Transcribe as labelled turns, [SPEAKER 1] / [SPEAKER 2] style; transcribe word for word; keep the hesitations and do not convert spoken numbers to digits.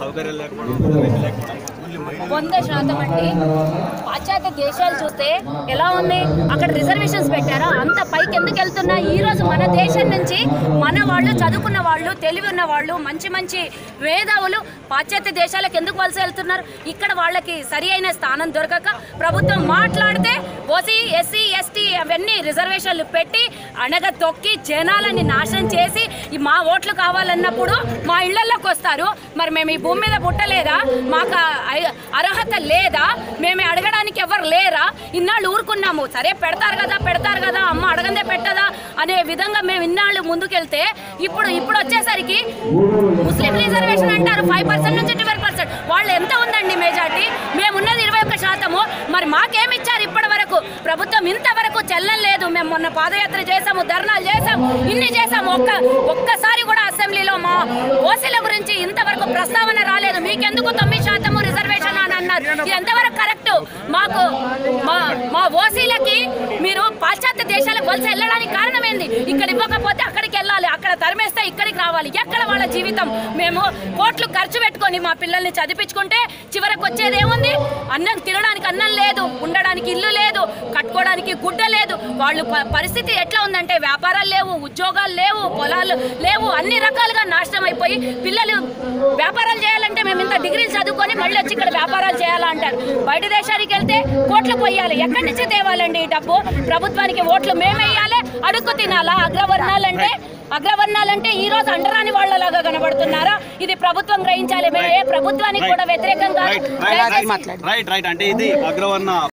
[SPEAKER 1] సౌకర్యాలు లేకపోవడం
[SPEAKER 2] వంద శాతం అండి. పాశ్చాత్య దేశాలు చూస్తే ఎలా ఉంది, అక్కడ రిజర్వేషన్స్ పెట్టారా, అంత పైకి ఎందుకు వెళ్తున్నా? ఈ రోజు మన దేశం నుంచి మన వాళ్ళు, చదువుకున్న వాళ్ళు, తెలివి ఉన్న వాళ్ళు, మంచి మంచి మేధావులు పాశ్చాత్య దేశాలకు ఎందుకు వలస వెళ్తున్నారు? ఇక్కడ వాళ్ళకి సరి అయిన స్థానం దొరకక ప్రభుత్వం మాట్లాడితే ఓసీ, ఎస్సీ, ఎస్టీ అవన్నీ రిజర్వేషన్లు పెట్టి అణగ తొక్కి జనాలని నాశనం చేసి మా ఓట్లు కావాలన్నప్పుడు మా ఇళ్లలోకి వస్తారు. మరి మేము ఈ భూమి మీద పుట్టలేదా? మాకు అర్హత లేదా? మేము అడగడానికి ఎవరు లేరా? ఇన్నాళ్ళు ఊరుకున్నాము, సరే పెడతారు కదా పెడతారు కదా అమ్మ అడగందే పెట్టదా అనే విధంగా మేము ఇన్నాళ్ళు ముందుకెళ్తే ఇప్పుడు ఇప్పుడు వచ్చేసరికి ముస్లిం రిజర్వేషన్ అంటారు ఫైవ్ పర్సెంట్ నుంచి ట్వెల్వ్ పర్సెంట్ వాళ్ళు ఎంత ఉందండి మెజార్టీ? మేమున్నది ఇరవై ఒక్క శాతము. మరి మాకేమి ఇచ్చారు ఇప్పటి వరకు? ప్రభుత్వం ఇంతవరకు చెల్లం లేదు. మేము మొన్న పాదయాత్ర చేసాము, ధర్నాలు చేసాము, ఇన్ని చేసాము. ఒక్క ఒక్కసారి కూడా అసెంబ్లీలో మా ఓసీల గురించి ఇంతవరకు ప్రస్తావన రాలేదు. మీకెందుకు తొమ్మిది శాతము రిజర్వేషన్ అని అన్నారు? ఇది ఎంతవరకు కరెక్ట్? మాకు మా మా ఓసీలకి మీరు పాశ్చాత్య దేశాలకు వలస వెళ్ళడానికి కారణం ఏంది? ఇక్కడ ఇవ్వకపోతే అక్కడికి వెళ్ళాలి, అక్కడ తరిమేస్తే ఇక్కడికి రావాలి. ఎక్కడ వాళ్ళ జీవితం? మేము కోట్లు ఖర్చు పెట్టుకొని మా పిల్లల్ని చదివించుకుంటే చివరకు వచ్చేది ఏముంది? అన్నం తినడానికి అన్నం లేదు, ఉండడానికి ఇల్లు లేదు, కట్టుకోవడానికి గుడ్డ లేదు. వాళ్ళు పరిస్థితి ఎట్లా ఉందంటే వ్యాపారాలు లేవు, ఉద్యోగాలు లేవు, పొలాలు లేవు, అన్ని రకాలుగా నాశనం అయిపోయి పిల్లలు వ్యాపారాలు చేయాలంటే మేము ఇంత డిగ్రీలు చదువుకొని మళ్ళీ వచ్చి ఇక్కడ వ్యాపారాలు చేయాలంటారు. బయట దేశానికి వెళ్తే కోట్లు పోయాలి, ఎక్కడి నుంచి తేవాలండి ఈ డబ్బు? ప్రభుత్వానికి ఓట్లు మేమేయాలి, అడుక్కు తినాలా? అగ్రవర్ణాలంటే అగ్రవర్ణాలంటే ఈ రోజు అండరాని వాళ్ళలాగా కనబడుతున్నారా? ఇది ప్రభుత్వం గ్రహించాలి. మేము ఏ ప్రభుత్వానికి కూడా వ్యతిరేకంగా
[SPEAKER 1] రైట్ రైట్ అంటే ఇది అగ్రవర్ణ